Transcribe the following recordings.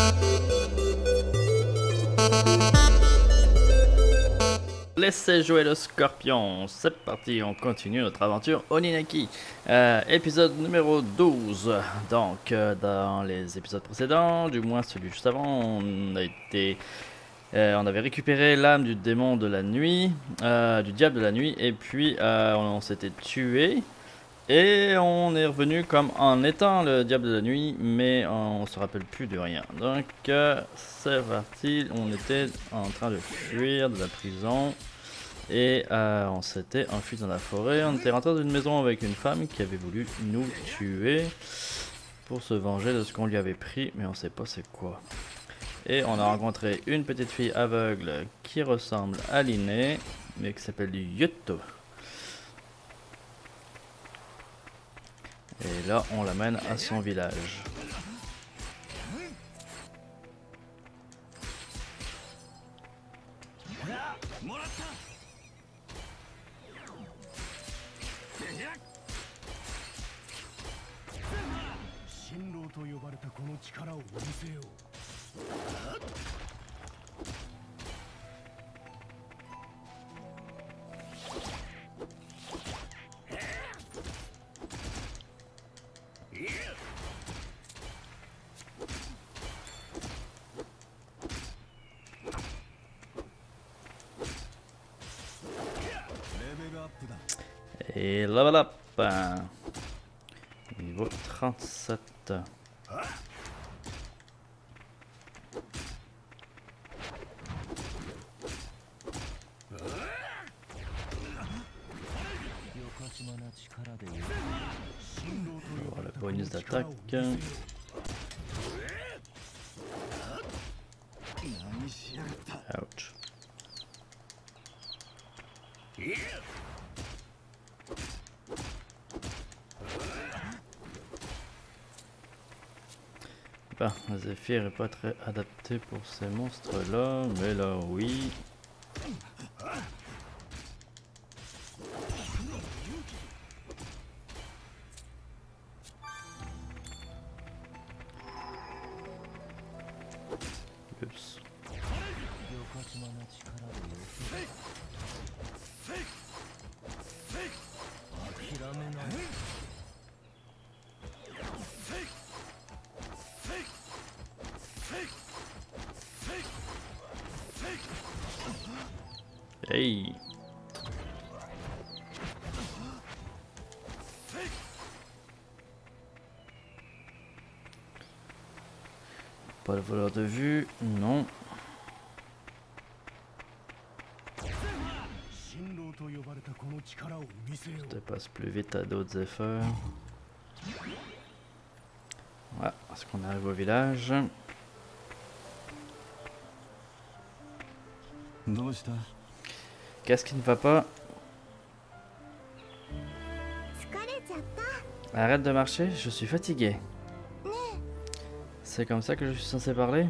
Laissez jouer le scorpion, c'est parti, on continue notre aventure Oninaki. Épisode numéro 12. Donc, dans les épisodes précédents, du moins celui juste avant, on avait récupéré l'âme du démon de la nuit, du diable de la nuit, et puis on s'était tué. Et on est revenu comme en étant le diable de la nuit, mais on se rappelle plus de rien. Donc, c'est parti, on était en train de fuir de la prison. Et on s'était enfui dans la forêt. On était rentré dans une maison avec une femme qui avait voulu nous tuer pour se venger de ce qu'on lui avait pris, mais on sait pas c'est quoi. Et on a rencontré une petite fille aveugle qui ressemble à Linné, mais qui s'appelle Yuto. Et là, on l'amène à son village. Et level up, niveau 37. Voilà, bonus d'attaque. Ouch. Bah, Zephyr n'est pas très adapté pour ces monstres-là, mais là, oui. Oups. Hey! Pas le voleur de vue, non. Je te passe plus vite à d'autres efforts. Voilà, est-ce qu'on arrive au village? Qu'est-ce qui ne va pas? Arrête de marcher, je suis fatigué. C'est comme ça que je suis censé parler?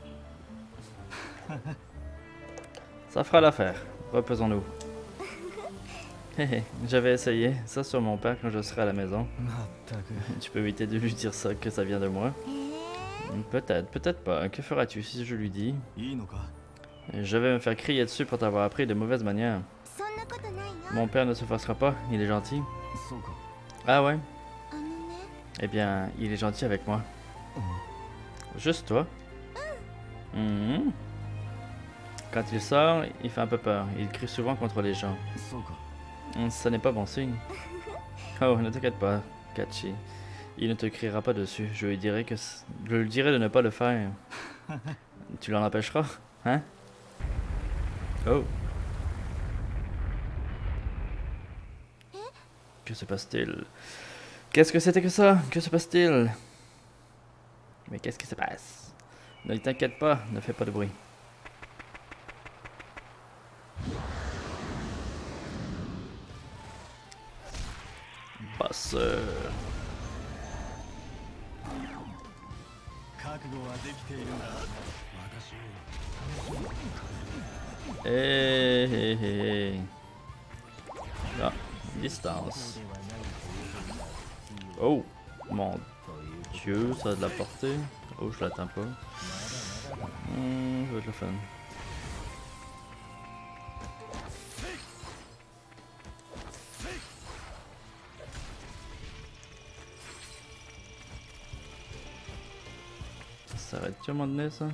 Ça fera l'affaire. Reposons-nous. J'avais essayé ça sur mon père quand je serai à la maison. Tu peux éviter de lui dire ça, que ça vient de moi? Peut-être, peut-être pas. Que feras-tu si je lui dis? Je vais me faire crier dessus pour t'avoir appris de mauvaises manières. Mon père ne se forcera pas, il est gentil. Ah ouais? Eh bien, il est gentil avec moi. Juste toi? Quand il sort, il fait un peu peur. Il crie souvent contre les gens. Ça n'est pas bon signe. Oh, ne t'inquiète pas, Kachi. Il ne te criera pas dessus. Je lui dirai de ne pas le faire. Tu l'en empêcheras, hein? Oh. Que se passe-t-il? Qu'est-ce que c'était que ça? Que se passe-t-il? Mais qu'est-ce qui se passe? Ne t'inquiète pas, ne fais pas de bruit. Passeur. Hey. Ah, distance. Oh, mon Dieu, ça a de la portée. Oh, je l'atteins pas. Ça va être le fun. Ça s'arrête-tu à un moment donné, ça?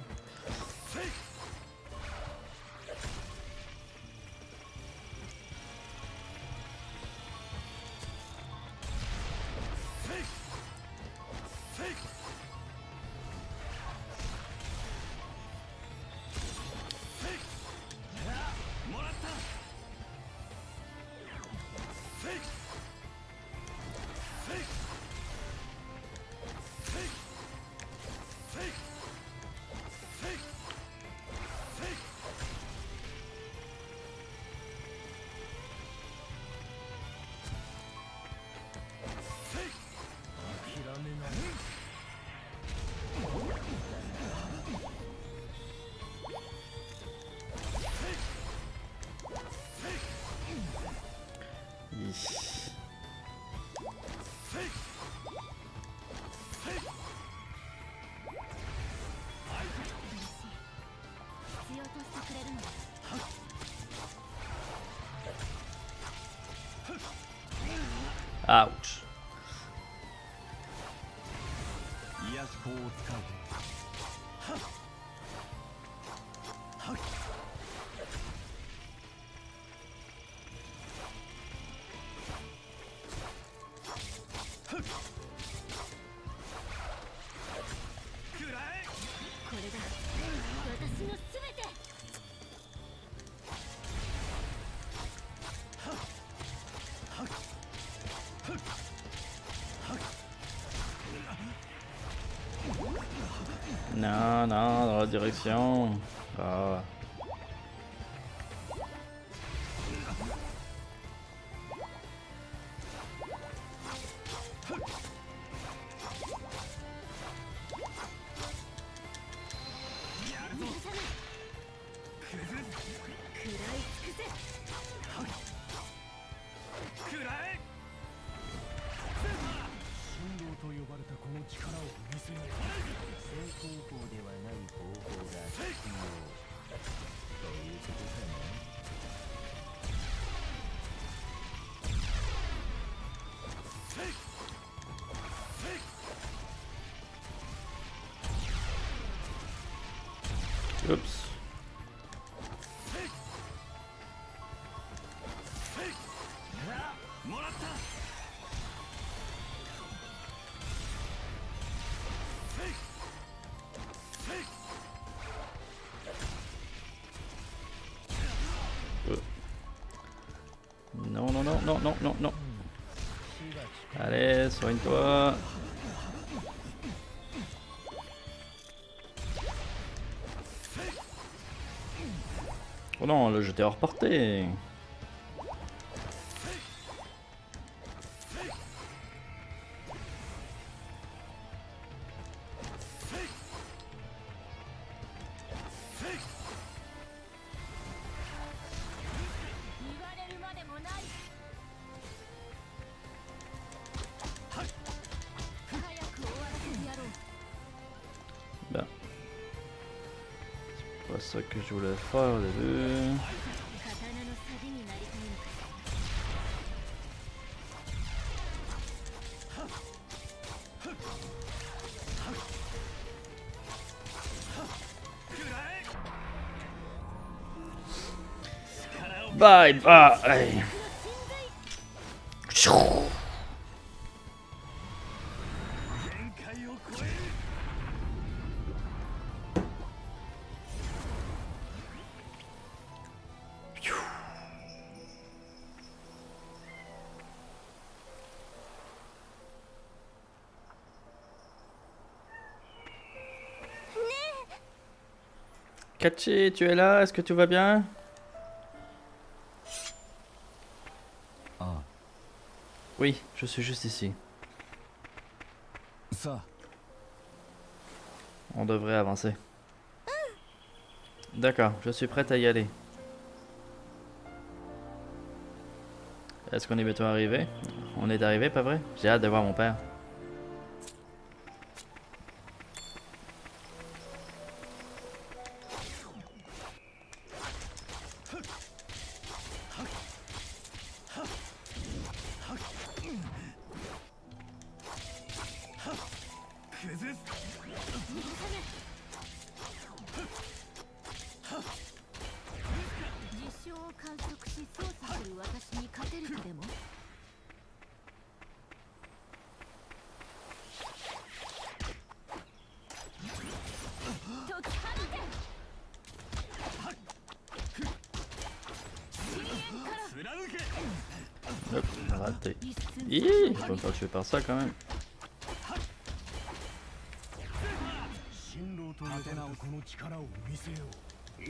Ouch. Non, non, dans la direction. Ah. Oups. Non, non, non, non, non, non, non. Allez, soigne-toi. Oh non, là j'étais hors portée. Ben, c'est pas ça que je voulais faire au début. Bye bye. Kachi, tu es là? Est-ce que tout va bien? Ah. Oui, je suis juste ici. Ça. On devrait avancer. D'accord, je suis prête à y aller. Est-ce qu'on est bientôt arrivé? On est arrivé, pas vrai? J'ai hâte de voir mon père. 実証を観測し操作する私に勝てるとでも？解き放て！ Hop, raté. Hi, faut pas tuer par ça quand même. 新郎と立て直この力を見せよう。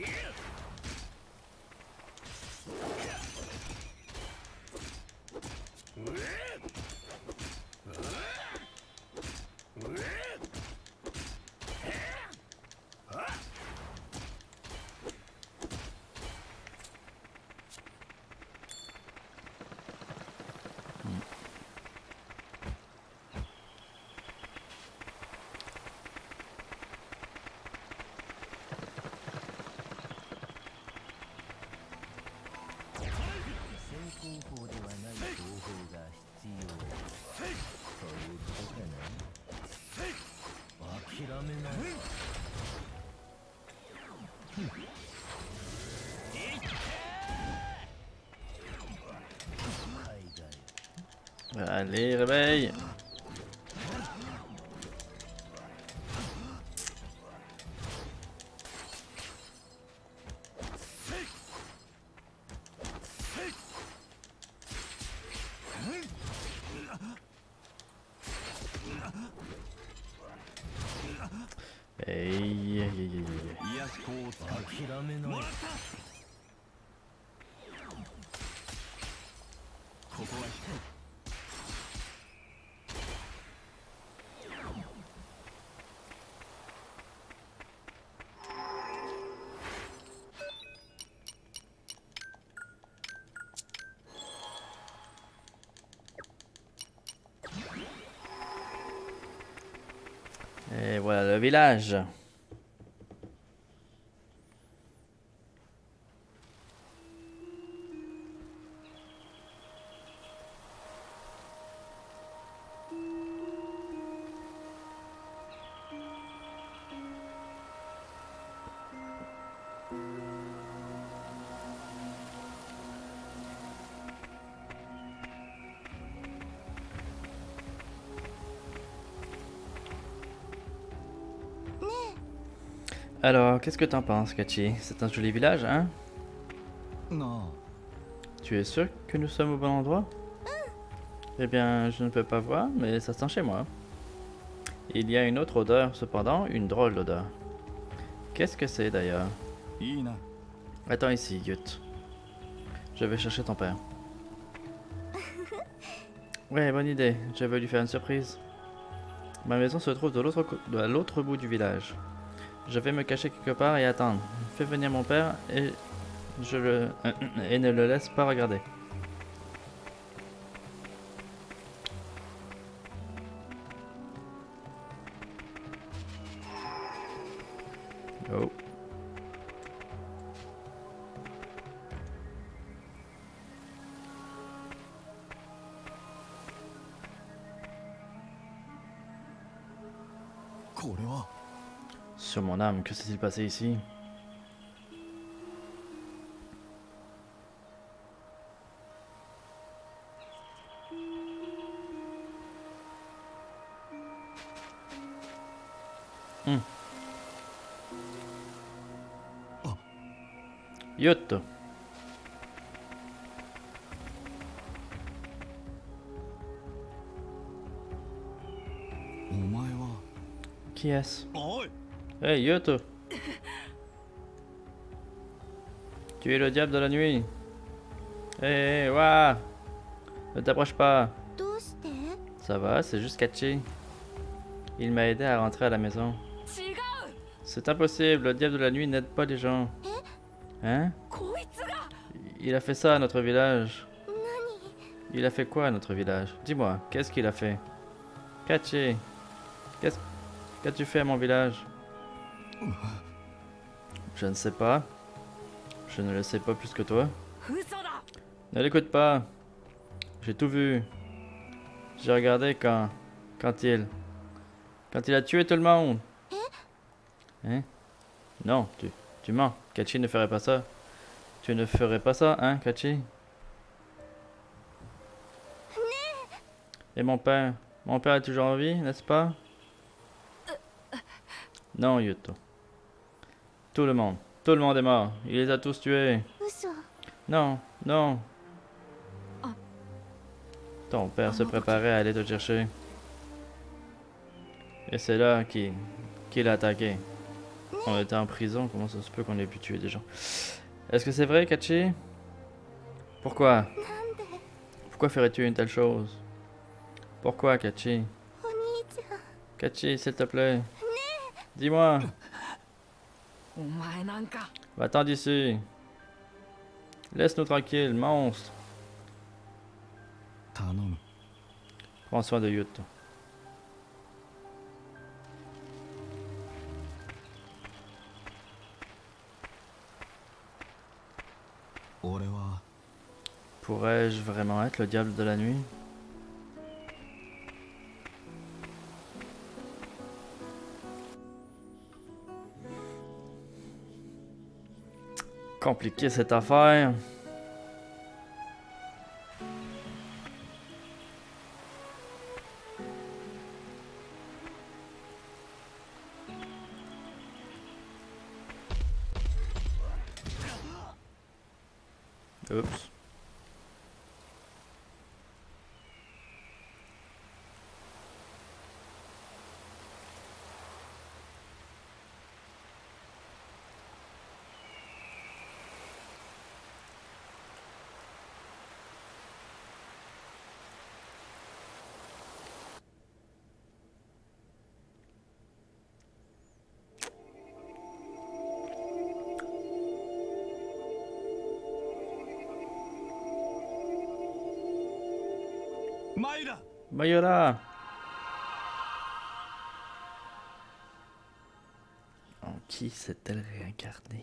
方法ではない方法が必要そういうことかな。諦めない。 Allez, réveille. Hey, Et voilà le village. Alors, qu'est-ce que t'en penses, Kachi? C'est un joli village, hein? Non. Tu es sûr que nous sommes au bon endroit? Eh bien, je ne peux pas voir, mais ça sent chez moi. Il y a une autre odeur, cependant, une drôle d'odeur. Qu'est-ce que c'est d'ailleurs? Attends ici, Yut. Je vais chercher ton père. Ouais, bonne idée. Je vais lui faire une surprise. Ma maison se trouve de l'autre bout du village. Je vais me cacher quelque part et attendre. Fais venir mon père et et ne le laisse pas regarder. Oh. Sur mon âme, que s'est-il passé ici? Yut. Qui est-ce? Hey Yut. Tu es le diable de la nuit. Hey, waouh. Ne t'approche pas. Ça va, c'est juste Kachi. Il m'a aidé à rentrer à la maison. C'est impossible, le diable de la nuit n'aide pas les gens. Hein? Il a fait ça à notre village. Il a fait quoi à notre village? Dis-moi, qu'est-ce qu'il a fait? Kachi, qu'as-tu fait à mon village? Je ne sais pas. Je ne le sais pas plus que toi. Ne l'écoute pas. J'ai tout vu. J'ai regardé quand Quand il a tué tout le monde. Hein? Non, tu mens. Kachi ne ferait pas ça. Tu ne ferais pas ça, hein, Kachi? Et mon père? Mon père est toujours en vie, n'est-ce pas? Non, Yuto. Tout le monde est mort. Il les a tous tués. 嘘 Non, non. Ton père se préparait à aller te chercher. Et c'est là qu'il a attaqué. On était en prison, comment ça se peut qu'on ait pu tuer des gens? Est-ce que c'est vrai, Kachi? Pourquoi? Pourquoi ferais-tu une telle chose? Pourquoi, Kachi? お兄ちゃん Kachi, s'il te plaît. Dis-moi. お前なんか Va-t'en d'ici. Laisse-nous tranquilles, monstre. 頼む Prends soin de Yuto. 俺は Pourrais-je vraiment être le diable de la nuit? Compliqué cette affaire. Oups. Mayra Mayura! En qui s'est-elle réincarnée?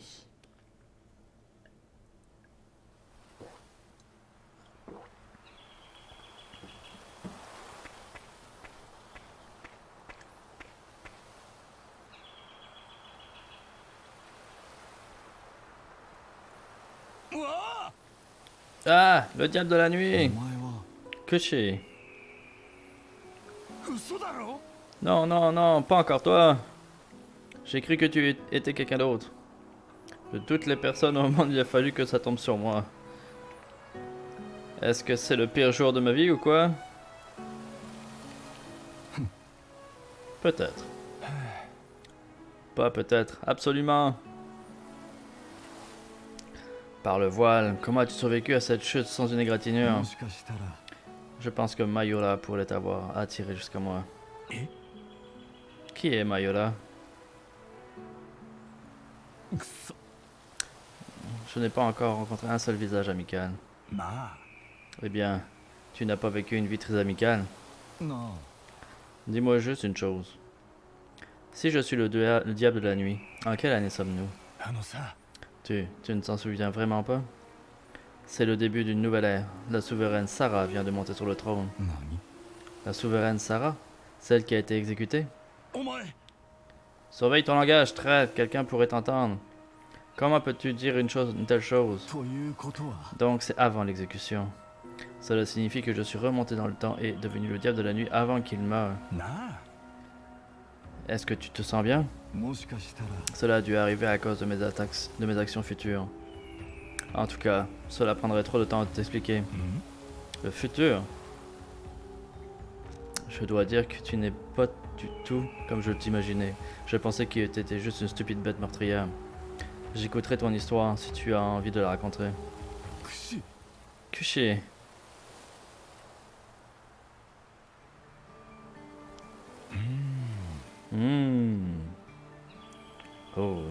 Ah! Le diable de la お nuit! 前は Kushi! 嘘だろ Non, non, non, pas encore toi! J'ai cru que tu étais quelqu'un d'autre. De toutes les personnes au monde, il a fallu que ça tombe sur moi. Est-ce que c'est le pire jour de ma vie ou quoi? Peut-être. Pas peut-être, absolument. Par le voile, comment as-tu survécu à cette chute sans une égratignure? もしかしたら Je pense que Mayura pourrait t'avoir attiré jusqu'à moi. Eh? Qui est Mayura? くそ Je n'ai pas encore rencontré un seul visage amical. ま Eh bien, tu n'as pas vécu une vie très amicale. あなあ Dis-moi juste une chose. Si je suis le diable de la nuit, en quelle année sommes-nous? あのさ Tu ne t'en souviens vraiment pas? C'est le début d'une nouvelle ère. La souveraine Sarah vient de monter sur le trône. 何 La souveraine Sarah? Celle qui a été exécutée? お前 Surveille ton langage, traite, quelqu'un pourrait t'entendre. Comment peux-tu dire une telle chose? ということは Donc c'est avant l'exécution. Cela signifie que je suis remonté dans le temps et devenu le diable de la nuit avant qu'il meure. なあ Est-ce que tu te sens bien? もしかしたら Cela a dû arriver à cause de mes actions futures. En tout cas, cela prendrait trop de temps à t'expliquer. ん Le futur? Je dois dire que tu n'es pas du tout comme je t'imaginais. Je pensais que tu étais juste une stupide bête meurtrière. J'écouterai ton histoire si tu as envie de la raconter. くし Kushi. Oh.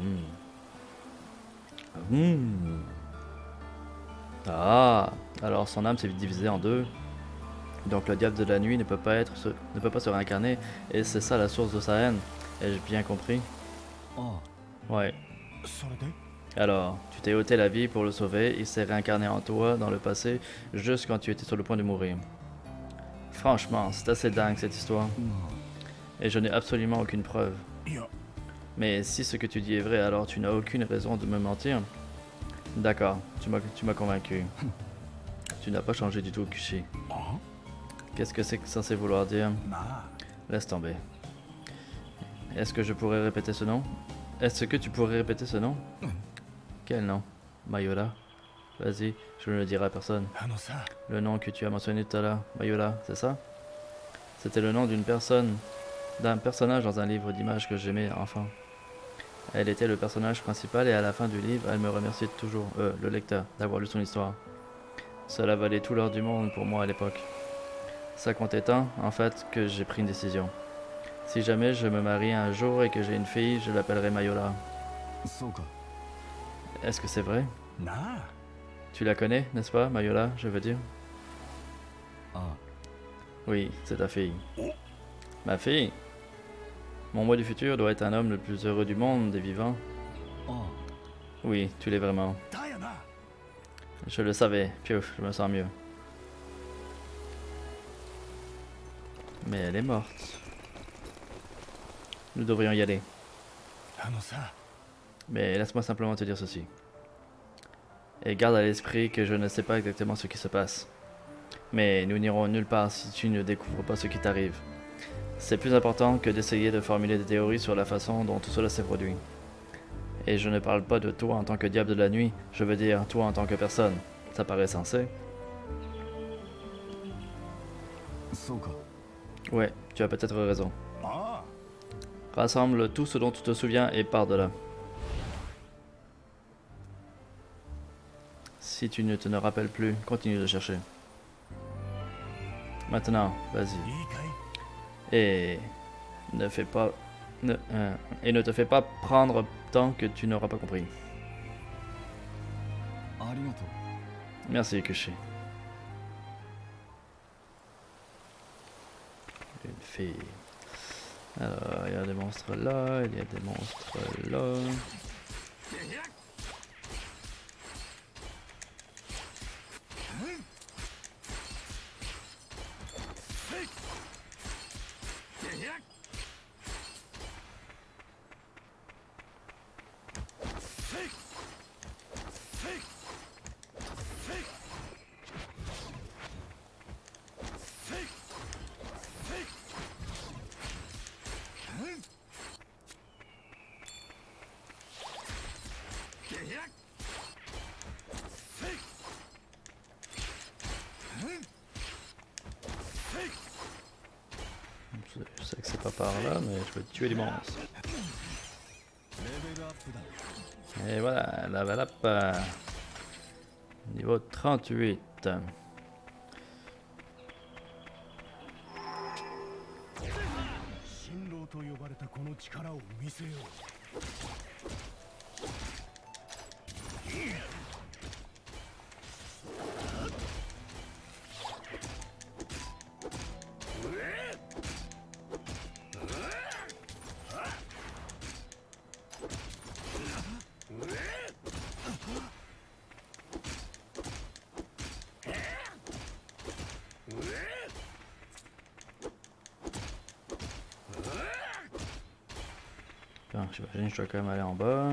Ah. Alors son âme s'est divisée en deux. Donc le diable de la nuit ne peut pas se réincarner. Et c'est ça la source de sa haine. Ai-je bien compris? あ Ouais. あそれで Alors, tu t'es ôté la vie pour le sauver, il s'est réincarné en toi dans le passé, juste quand tu étais sur le point de mourir. Franchement, c'est assez dingue cette histoire. ま Et je n'ai absolument aucune preuve. いや Mais si ce que tu dis est vrai, alors tu n'as aucune raison de me mentir. D'accord, tu m'as convaincu. Tu n'as pas changé du tout, Kushi. あ Qu'est-ce que c'est censé vouloir dire? まあ Laisse tomber. Est-ce que je pourrais répéter ce nom? Est-ce que tu pourrais répéter ce nom? Quel nom? Mayola? Vas-y, je ne le dirai à personne. あのさ Le nom que tu as mentionné tout à l'heure, Mayola, c'est ça? C'était le nom d'une personne, d'un personnage dans un livre d'images que j'aimais enfant. Elle était le personnage principal et à la fin du livre, elle me remerciait toujours, le lecteur, d'avoir lu son histoire. Cela valait tout l'or du monde pour moi à l'époque. Ça comptait tant, en fait, que j'ai pris une décision. Si jamais je me marie un jour et que j'ai une fille, je l'appellerai Mayola. そうか Est-ce que c'est vrai? なあ Tu la connais, n'est-ce pas, Mayola, je veux dire? ああ Oui, c'est ta fille. Ma fille? Mon moi du futur doit être un homme le plus heureux du monde des vivants. ああ Oui, tu l'es vraiment. だよな Je le savais. Pfiou, je me sens mieux. Mais elle est morte. Nous devrions y aller. あのさ Mais laisse-moi simplement te dire ceci. Et garde à l'esprit que je ne sais pas exactement ce qui se passe. Mais nous n'irons nulle part si tu ne découvres pas ce qui t'arrive. C'est plus important que d'essayer de formuler des théories sur la façon dont tout cela s'est produit. Et je ne parle pas de toi en tant que diable de la nuit, je veux dire toi en tant que personne. Ça paraît sensé? そうか Ouais, tu as peut-être raison. あ Rassemble tout ce dont tu te souviens et pars de là. Si tu ne te ne rappelles plus, continue de chercher. Maintenant, あ vas-y. いいかい Et ne fais pas... et ne te fais pas prendre tant que tu n'auras pas compris. ありがとう Merci, Kushi. Une fille. Alors, il y a des monstres là, il y a des monstres là. Je sais que c'est pas par là, mais je peux tuer des monstres. レベルアップだ Et voilà, level up. Niveau 38. 神郎と呼ばれたこの力を見せよう Bon, j'imagine que je dois quand même aller en bas.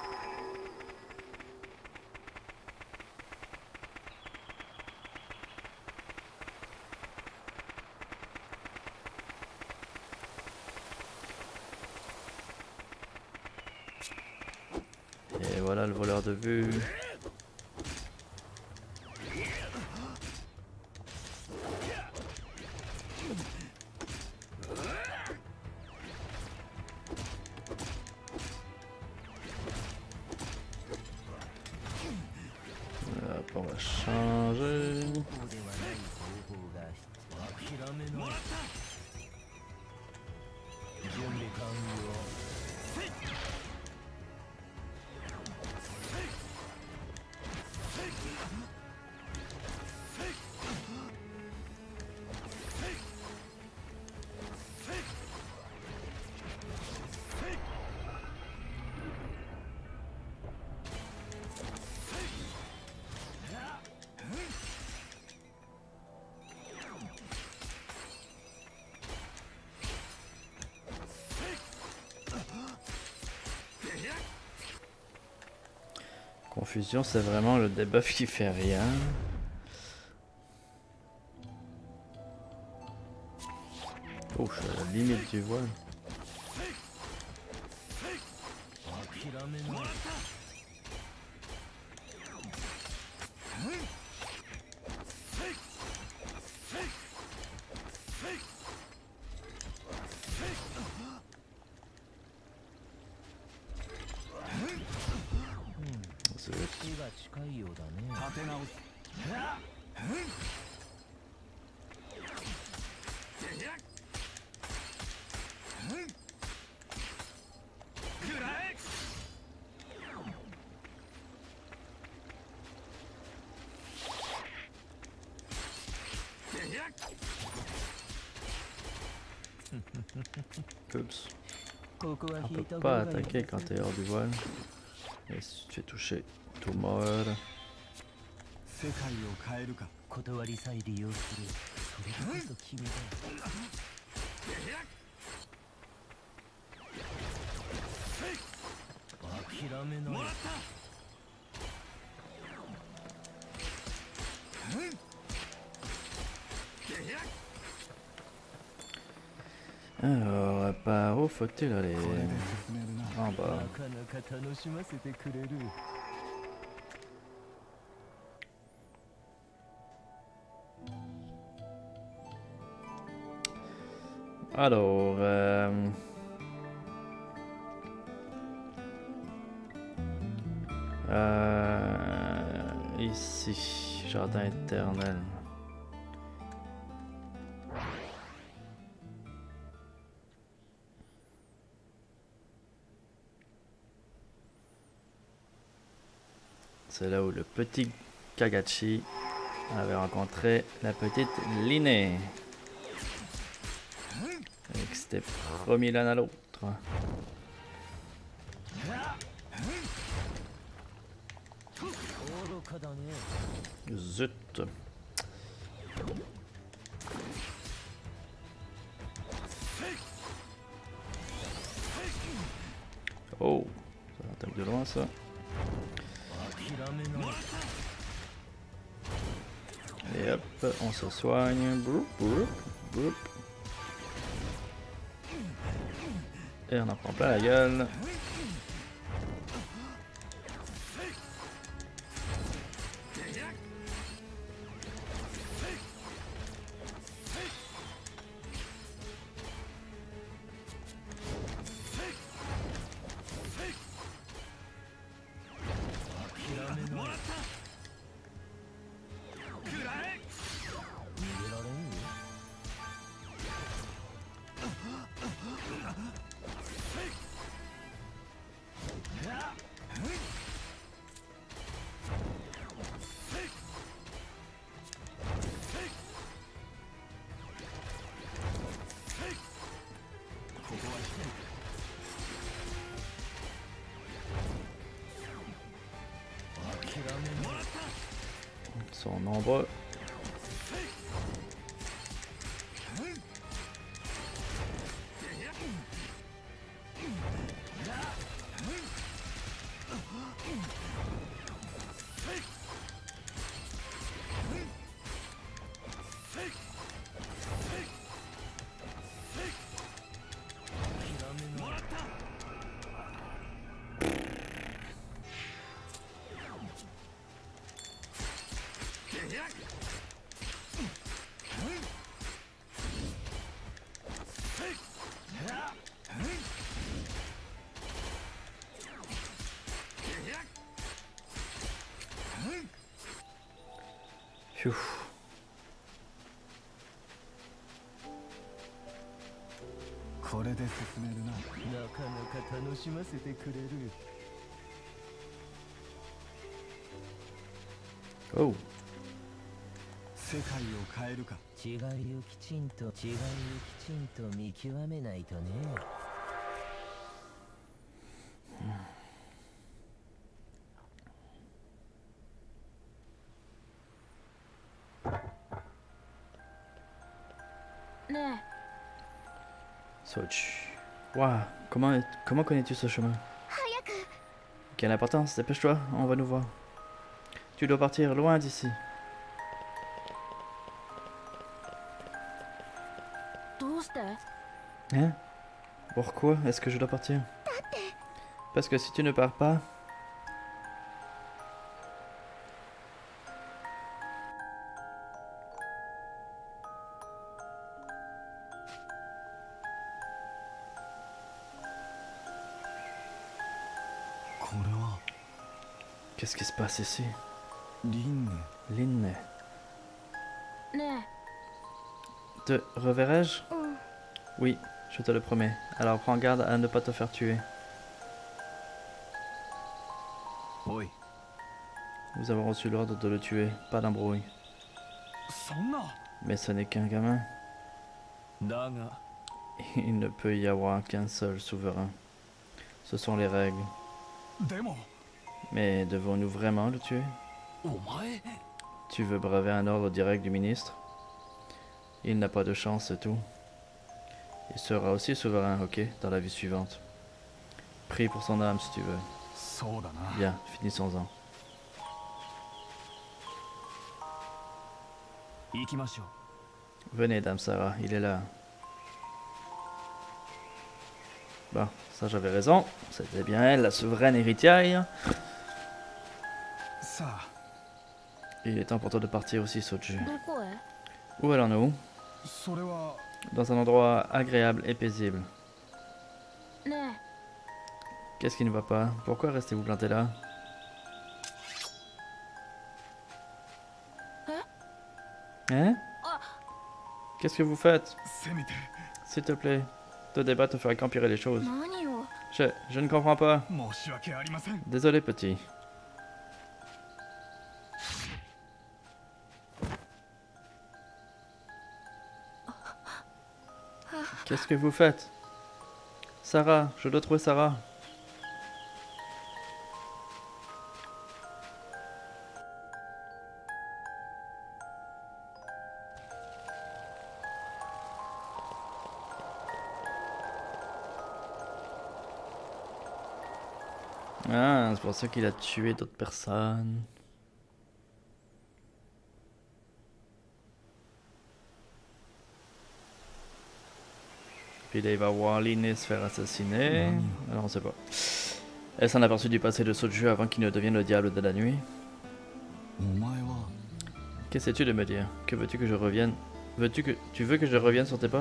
Et voilà le voleur de vue. Hop, on va changer. こうではない方法が諦めの準備完了こ Confusion, c'est vraiment le debuff qui fait rien. Oh, je suis à la limite du voile. 諦めない。 C'est 手が近いようだね。 立て直す。 Oups. ここは On 引 peut いた方 pas がいい attaquer quand t'es hors du voile. Et si tu te fais toucher, tout mort. 世界を変えるか。 断りさえ利用する。それこそ君だ。諦めない。 Alors, par où faut-il aller? これで進めるな。 En な bas. かなか楽しませてくれる。 Alors, ici, jardin éternel. C'est là où le petit Kagachi avait rencontré la petite Linné. Et que c'était promis l'un à l'autre. 愚かだね。 Zut. Oh, ça attaque de loin ça. 諦めない。 Et hop, on se soigne. Broup, broup, broup. Et on en prend plein la gueule. Ils sont nombreux. Phew. これで進めるな。 なかなか楽しませてくれる。 Oh. 世界を変えるか。 違いをきちんと見極めないとね。 ね Soch. Waouh, comment connais-tu ce chemin? え早く Quelle importance, dépêche-toi, on va nous voir. Tu dois partir loin d'ici. どうして Hein? Pourquoi est-ce que je dois partir? Parce que si tu ne pars pas... Qu'est-ce qui se passe ici? リング Lynn, ね te reverrai-je? え、うん、 Oui, je te le promets. Alors prends garde à ne pas te faire tuer. おい Nous avons reçu l'ordre de le tuer, pas d'embrouille. そんな Mais ce n'est qu'un gamin. だが Il ne peut y avoir qu'un seul souverain. Ce sont les règles. でも Mais devons-nous vraiment le tuer? お前 Tu veux braver un ordre direct du ministre? Il n'a pas de chance, c'est tout. Il sera aussi souverain, ok, dans la vie suivante. Prie pour son âme si tu veux. そうだな Bien, finissons-en. 行きましょう Venez, Dame Sarah, il est là. Bon, ça j'avais raison. C'était bien elle, la souveraine héritière. さあ Il est temps pour toi de partir aussi, Soju. どこへ Où allons-nous? それは Dans un endroit agréable et paisible. ね Qu'est-ce qui ne va pas? Pourquoi restez-vous planté là? Hein? Qu'est-ce que vous faites? せめて S'il te plaît. Te débattre te fera qu'empirer les え、 choses. 何を Je ne comprends pas. 申し訳ありません Désolé, petit. Qu'est-ce que vous faites? Sarah, je dois trouver Sarah. Ah, c'est pour ça qu'il a tué d'autres personnes. Puis là, il va voir Linné se faire assassiner. Alors, on sait pas. Elle s'en aperçut du passé de Soju avant qu'il ne devienne le diable de la nuit. お前は Qu'essaies-tu de me dire? Que veux-tu que je revienne? Tu veux que je revienne sur tes pas?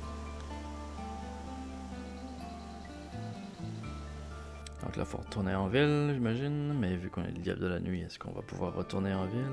Donc là, faut retourner en ville, j'imagine. Mais vu qu'on est le diable de la nuit, est-ce qu'on va pouvoir retourner en ville?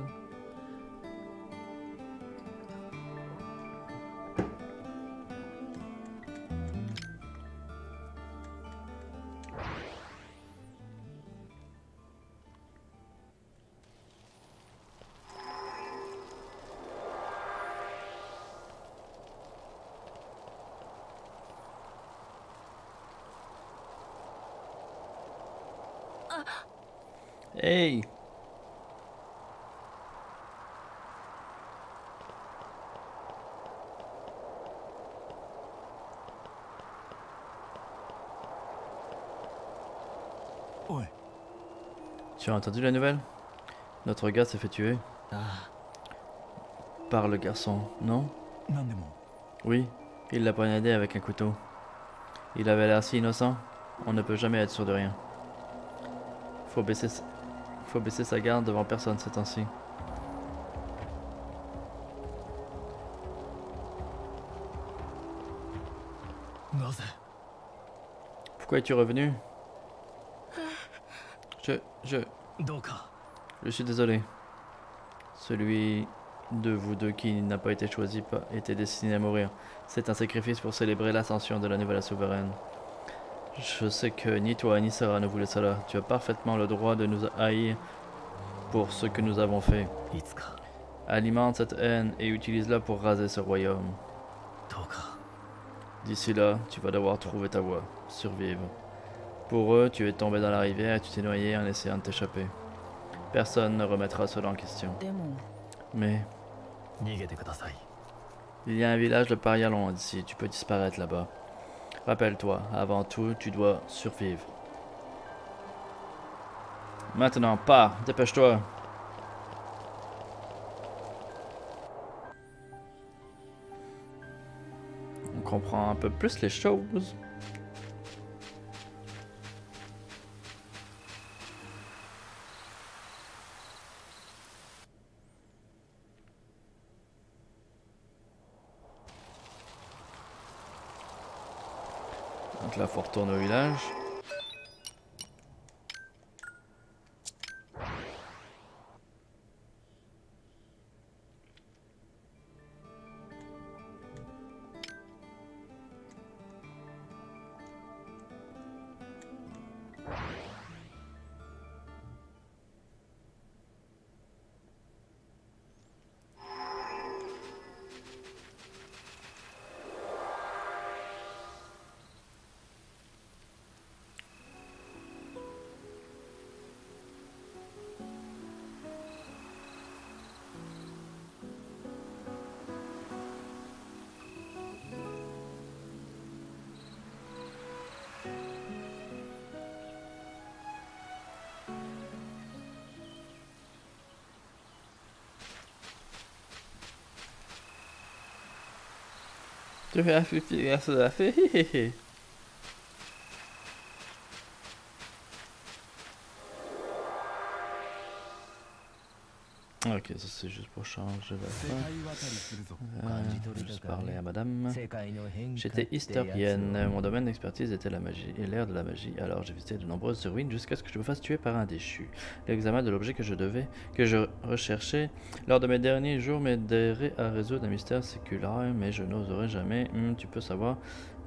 Hey! Ouais. Tu as entendu la nouvelle? Notre gars s'est fait tuer. Par le garçon, non? 何でも Oui, il l'a poignardé avec un couteau. Il avait l'air si innocent, on ne peut jamais être sûr de rien. Faut baisser sa garde devant personne ces temps-ci. Pourquoi es-tu revenu? Je どうか suis désolé. Celui de vous deux qui n'a pas été choisi était destiné à mourir. C'est un sacrifice pour célébrer l'ascension de la nouvelle souveraine. Je sais que ni toi ni Sarah ne voulaient cela. Tu as parfaitement le droit de nous haïr pour ce que nous avons fait. いつか Alimente cette haine et utilise-la pour raser ce royaume. どうか D'ici là, tu vas devoir trouver ta voie, survivre. Pour eux, tu es tombé dans la rivière et tu t'es noyé en essayant de t'échapper. Personne ne remettra cela en question. でも Mais 逃げてください il y a un village de paria loin d'ici, tu peux disparaître là-bas. Rappelle-toi, avant tout, tu dois survivre. Maintenant, pars, dépêche-toi. On comprend un peu plus les choses. Donc là, faut retourner au village. Tu fais la fille. Ok, ça c'est juste pour changer la 世 fin. 界渡りするぞ Juste parler à madame. 世界の変化 J'étais ってやつを historienne, mon domaine d'expertise était la magie et l'ère de la magie, alors j'ai visité de nombreuses ruines jusqu'à ce que je me fasse tuer par un déchu. L'examen de l'objet que je recherchais lors de mes derniers jours m'aiderait à résoudre un mystère séculaire, mais je n'oserais jamais. Tu veux savoir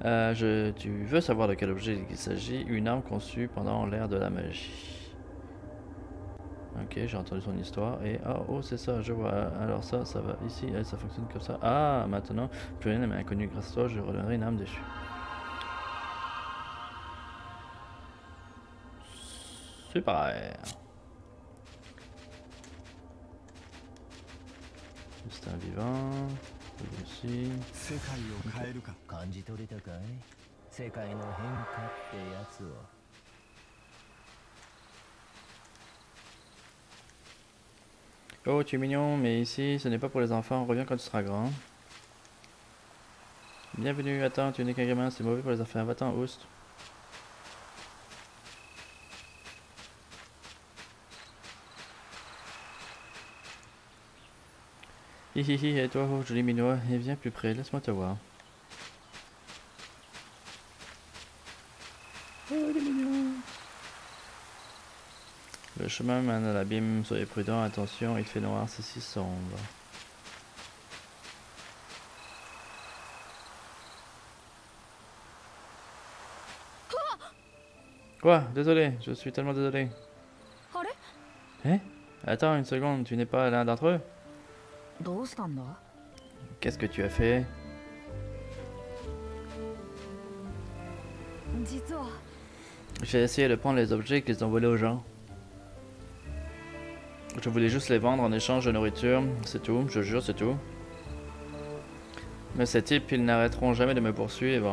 de quel objet il s'agit? Une arme conçue pendant l'ère de la magie. Ok, j'ai entendu son histoire et oh c'est ça, je vois. Alors ça va ici, ça fonctionne comme ça. Ah, maintenant, plus rien n'est inconnu. Grâce à toi, je redonnerai une âme déchue. Super. C'est un vivant. Lui aussi. 世界を変えるか感じ取れたかい世界の変化ってやつを Oh, tu es mignon, mais ici, ce n'est pas pour les enfants. Reviens quand tu seras grand. Bienvenue, attends, tu n'es qu'un gamin, c'est mauvais pour les enfants. Va-t'en, oust. Hihihi, et toi, oh, joli minois, et viens plus près, laisse-moi te voir. Oh, il est mignon. Le chemin mène à l'abîme, soyez prudents, attention, il fait noir, c'est si sombre. Quoi? Désolé, je suis tellement désolé. Hein? Attends une seconde, tu n'es pas l'un d'entre eux? どうしたんだ Qu'est-ce que tu as fait? 実は J'ai essayé de prendre les objets qu'ils ont volés aux gens. Je voulais juste les vendre en échange de nourriture, c'est tout, je jure, c'est tout. Mais ces types, ils n'arrêteront jamais de me poursuivre.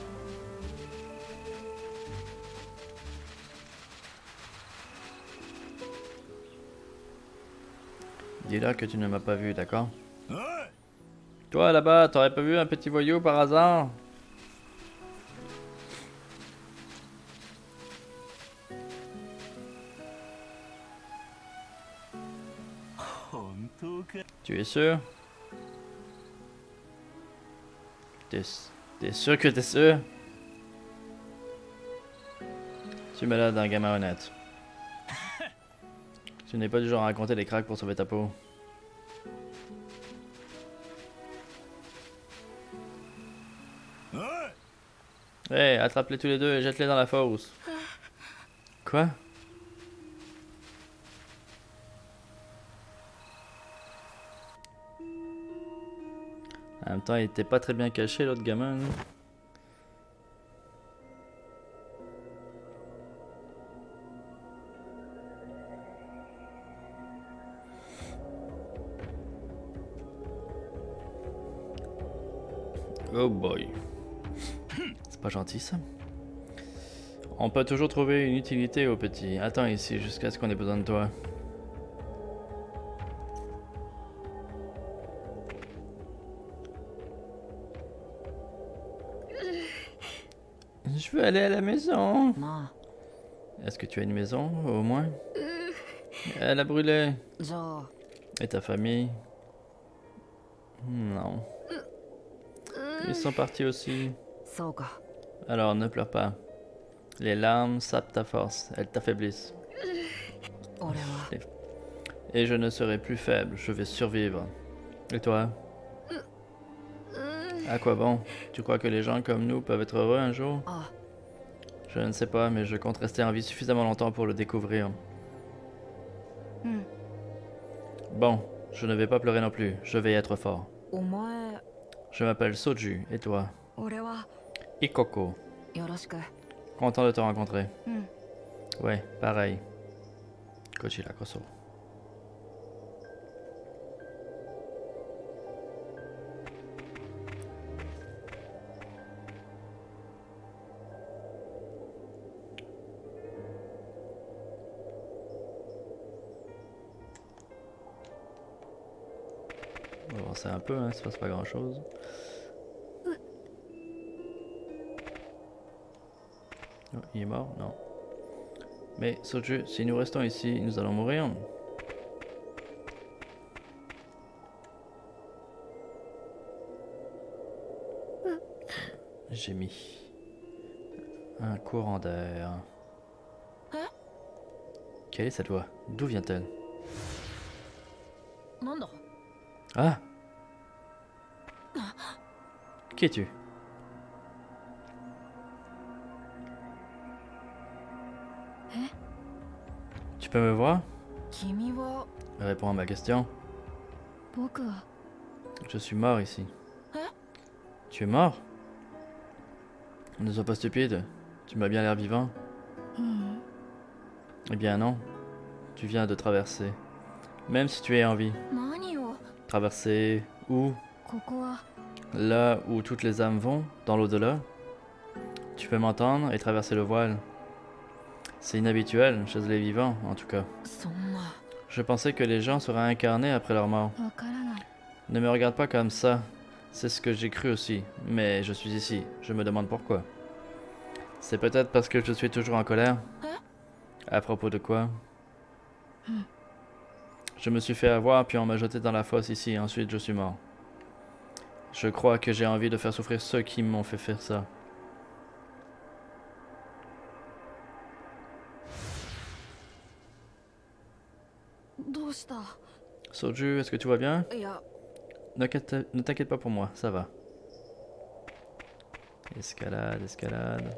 Dis-leur que tu ne m'as pas vu, d'accord? おい Toi là-bas, t'aurais pas vu un petit voyou par hasard? 本当か Tu es sûr? T'es sûr que t'es sûr? Tu m'as l'air d'un gamin honnête. Tu n'es pas du genre à raconter des cracks pour sauver ta peau. Hey, attrape-les tous les deux et jette-les dans la fosse. Quoi? En même temps, il était pas très bien caché, l'autre gamin. Là. Oh boy. C'est pas gentil ça. On peut toujours trouver une utilité au petit. Attends ici jusqu'à ce qu'on ait besoin de toi. Je veux aller à la maison. ま Est-ce que tu as une maison, au moins? Elle a brûlé. あじゃあ Et ta famille? Non. Ils sont partis aussi. そうか Alors ne pleure pas. Les larmes sapent ta force, elles t'affaiblissent. 俺は Et je ne serai plus faible, je vais survivre. Et toi? À quoi bon? Tu crois que les gens comme nous peuvent être heureux un jour? あ Je ne sais pas, mais je compte rester en vie suffisamment longtemps pour le découvrir. うん Bon, je ne vais pas pleurer non plus, je vais être fort. お前 Je m'appelle Soju, et toi? 俺は Ikoko. よろしく Content de te rencontrer. うん Ouais, pareil. Kochira Koso. On va avancer un peu, hein, il se passe pas grand chose. Oh, il est mort? Non. Mais Soju, si nous restons ici, nous allons mourir. J'ai mis un courant d'air. Hein? Quelle est cette voix? D'où vient-elle? なんだ Ah! Qui es-tu? Tu peux me voir? 君は Réponds à ma question. 僕は Je suis mort ici. Hein? Tu es mort? Ne sois pas stupide. Tu m'as bien l'air vivant. うん Eh bien non. Tu viens de traverser. Même si tu es en vie. 何を Traverser où? ここは Là où toutes les âmes vont, dans l'au-delà. Tu peux m'entendre et traverser le voile. C'est inhabituel chez les vivants, en tout cas. そんな Je pensais que les gens seraient incarnés après leur mort. わからない Ne me regarde pas comme ça. C'est ce que j'ai cru aussi. Mais je suis ici. Je me demande pourquoi. C'est peut-être parce que je suis toujours en colère. Hein? À propos de quoi? Je me suis fait avoir puis on m'a jeté dans la fosse ici. Ensuite je suis mort. Je crois que j'ai envie de faire souffrir ceux qui m'ont fait faire ça. Soju, est-ce que tu vas bien? いや Ne t'inquiète pas pour moi, ça va. Escalade, escalade.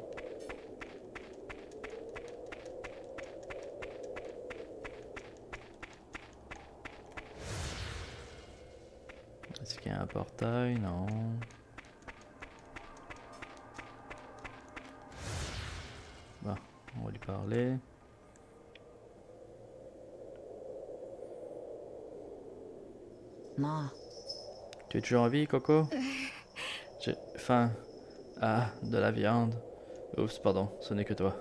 Est-ce qu'il y a un portail? Non. Bon, on va lui parler. Ma Tu es toujours en vie, Coco? J'ai faim. Ah, de la viande. Oups, pardon, ce n'est que toi.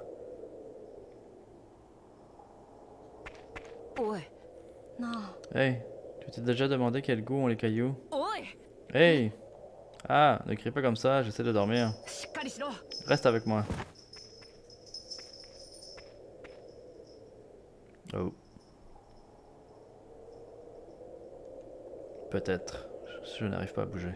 おいな Hey, tu t'es déjà demandé quel goût ont les cailloux? あおい Hey! Ah, ne crie pas comme ça, j'essaie de dormir. しっかりしろ Reste avec moi. Oh. Peut-être. Je n'arrive pas à bouger.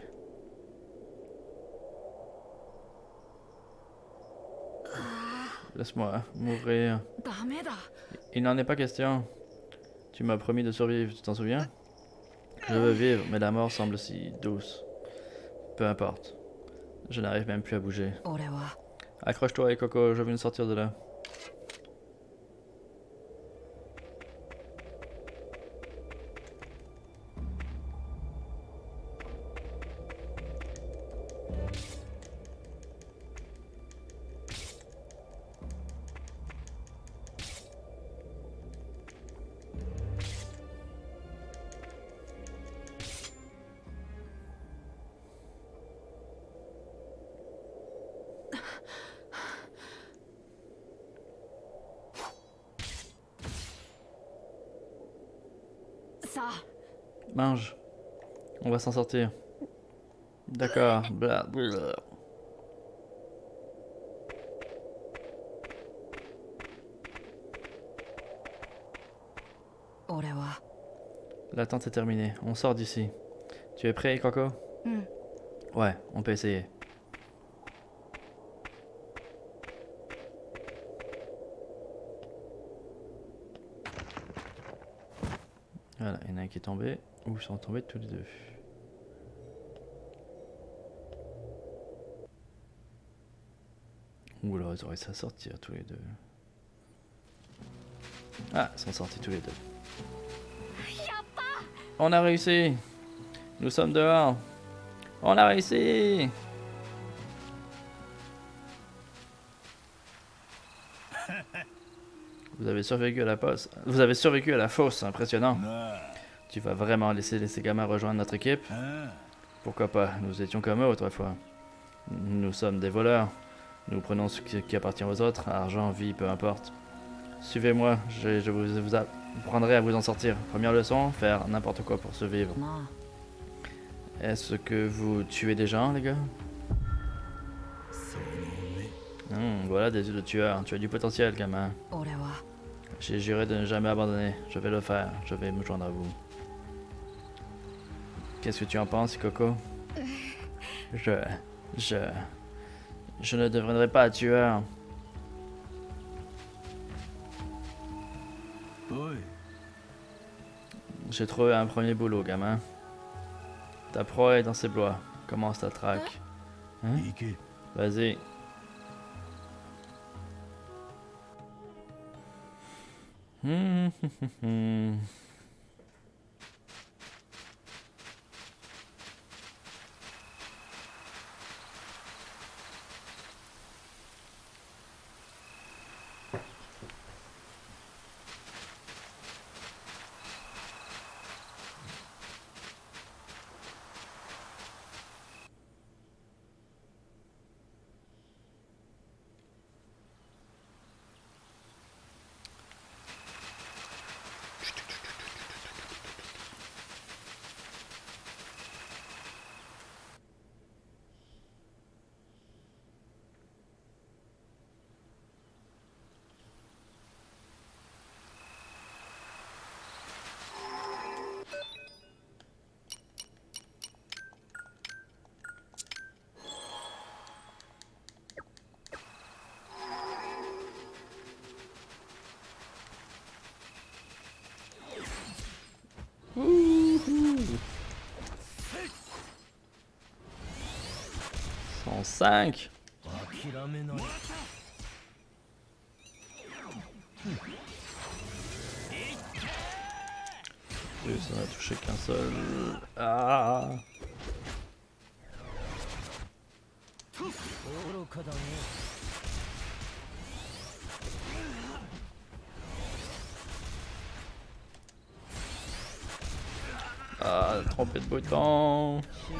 Laisse-moi m'ouvrir. ダメだ Il n'en est pas question. Tu m'as promis de survivre, tu t'en souviens? Je veux vivre, mais la mort semble si douce. Peu importe. Je n'arrive même plus à bouger. 俺は Accroche-toi, et Coco, je veux nous sortir de là. さ。 Mange. On va s'en sortir. D'accord. Bla, bla. L'attente est terminée. On sort d'ici. Tu es prêt, Coco? Ouais, on peut essayer. Voilà, il y en a un qui est tombé. Ou ils sont tombés tous les deux. Ou alors ils auraient réussi à sortir tous les deux. Ah, ils sont sortis tous les deux. On a réussi! Nous sommes dehors! On a réussi! Vous avez survécu à la poste. Vous avez survécu à la fosse, impressionnant. Tu vas vraiment laisser ces gamins rejoindre notre équipe? Pourquoi pas? Nous étions comme eux autrefois. Nous sommes des voleurs. Nous prenons ce qui appartient aux autres, argent, vie, peu importe. Suivez-moi, je vous apprendrai à vous en sortir. Première leçon, faire n'importe quoi pour survivre. Est-ce que vous tuez des gens, les gars? Voilà des yeux de tueur. Tu as du potentiel, gamin. J'ai juré de ne jamais abandonner. Je vais le faire. Je vais me joindre à vous. Qu'est-ce que tu en penses, Coco? Je ne deviendrai pas tueur. J'ai trouvé un premier boulot, gamin. Ta proie est dans ses bois. Commence ta traque. Hein? Vas-y. Wouhou. 105. Et ça n'a touché qu'un seul. Ah. Ah, trompé de bouton.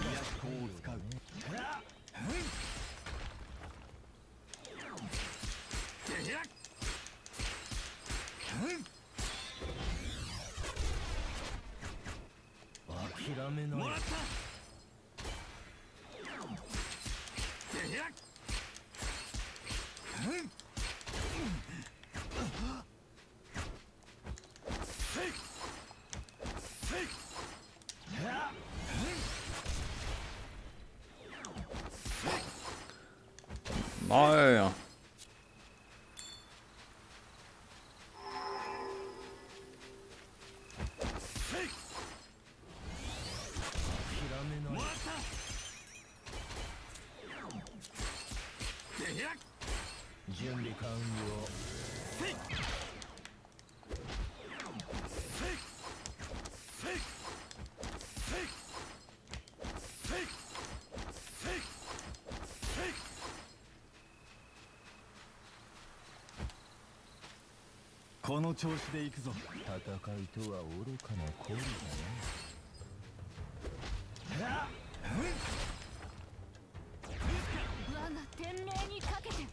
Meurs. この調子で行くぞ。 戦いとは愚かな行為だな。 我が天命にかけて。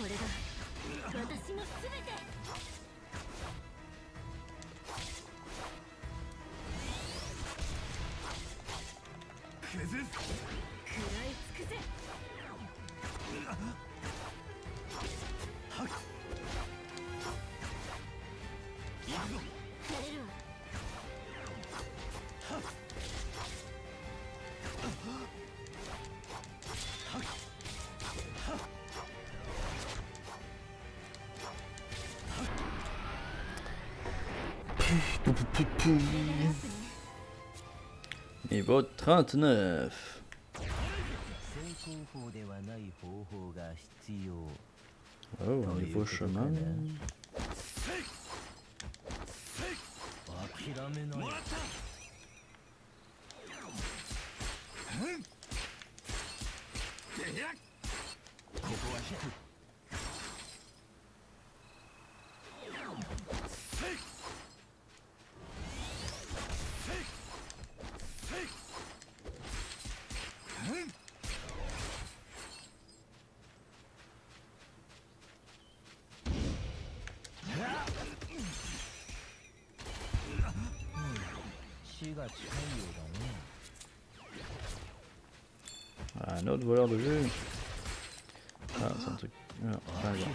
れだ私のすべて崩す食らい尽くせやれるわ Niveau 39. 成功法ではない方法が必要。 Oh, un nouveau chemin. 諦めない。死が近いようだね。 Ah, un autre voleur de vue. Ah, c'est un truc. Ah, par exemple.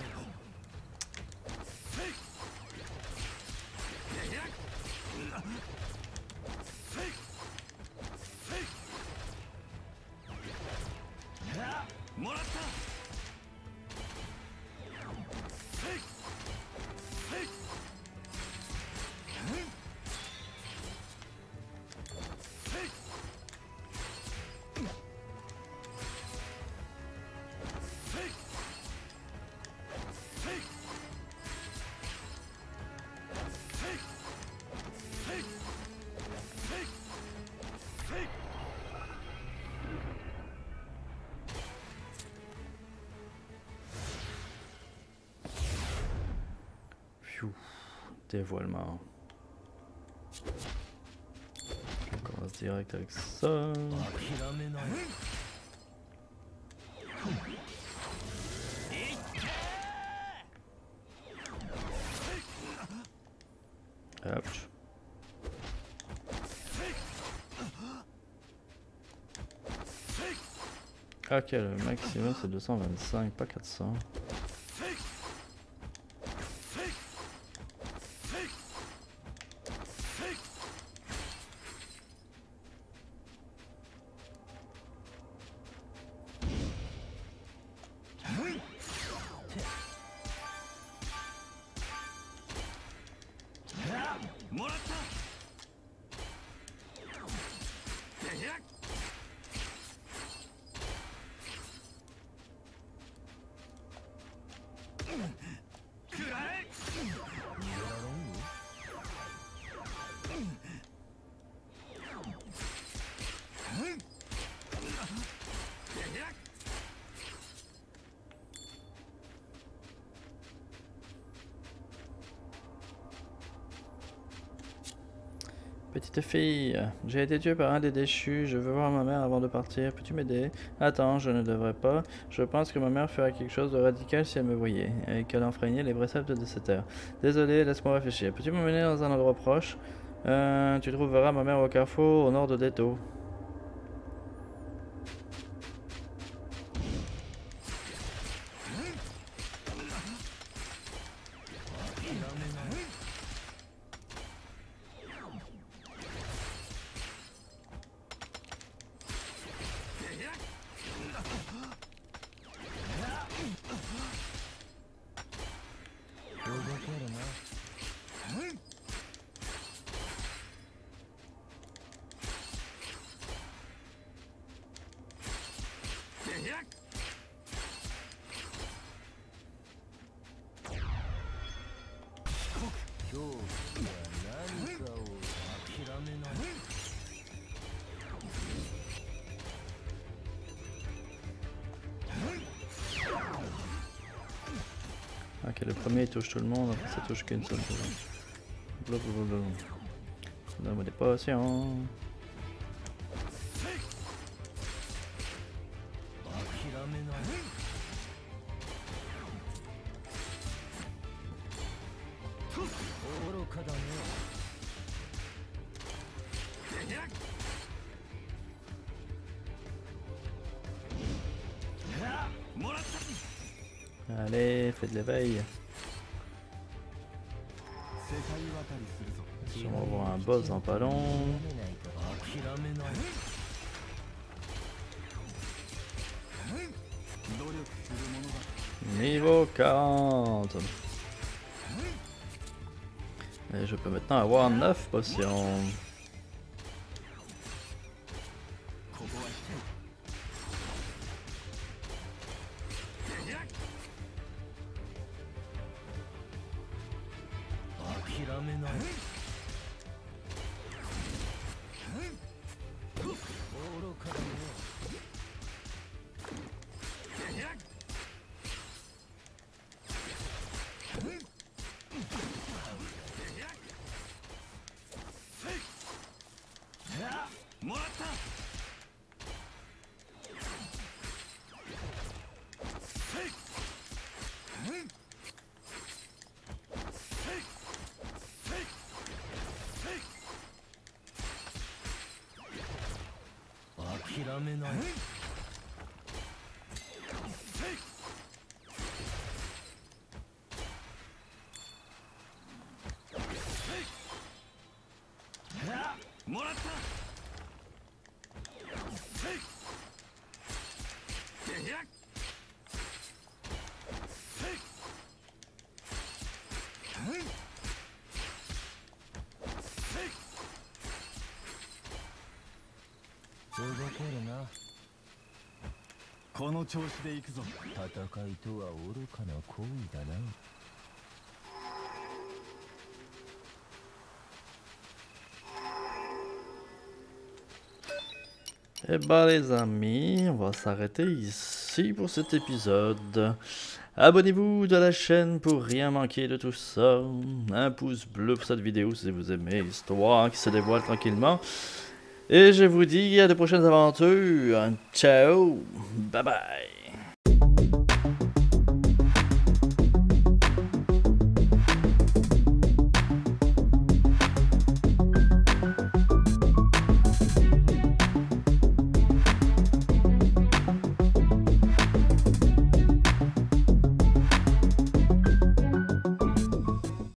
Pfiou, dévoilement. On commence direct avec ça. 諦めない。 Ouch. Ok, le maximum c'est 225, pas 400. Petite fille, j'ai été tué par un des déchus, je veux voir ma mère avant de partir, peux-tu m'aider? Attends, je ne devrais pas, je pense que ma mère ferait quelque chose de radical si elle me voyait, et qu'elle enfreignait les préceptes de cette heure. Désolé, laisse-moi réfléchir, peux-tu m'emmener dans un endroit proche? Tu trouveras ma mère au carrefour, au nord de Deto. Ok, le premier il touche tout le monde, après ça touche qu'une seule personne. Blablabla. Donne-moi des potions. Allez, fais de l'éveil. 世界渡りするぞ On va voir un boss dans pas long. 諦めない努力するものだ Niveau 40. Et je peux maintenant avoir 9 potions. ここは諦めない愚かだね もらった諦めないもらった動けるなこの調子で行くぞ戦いとは愚かな行為だな Et bah les amis, on va s'arrêter ici pour cet épisode. Abonnez-vous à la chaîne pour rien manquer de tout ça. Un pouce bleu pour cette vidéo si vous aimez l'histoire qui se dévoile tranquillement. Et je vous dis à de prochaines aventures. Ciao, bye bye.